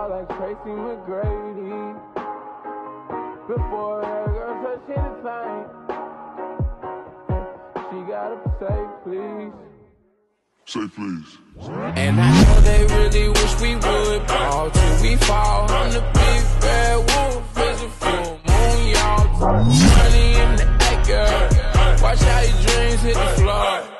ball like Tracy McGrady. Before her girl said she the same. She gotta say please. Say please. And I know they really wish we would ball till we fall. I'm the big bad wolf, it's a full moon, y'all. Money in the acre, watch how your dreams hit the floor.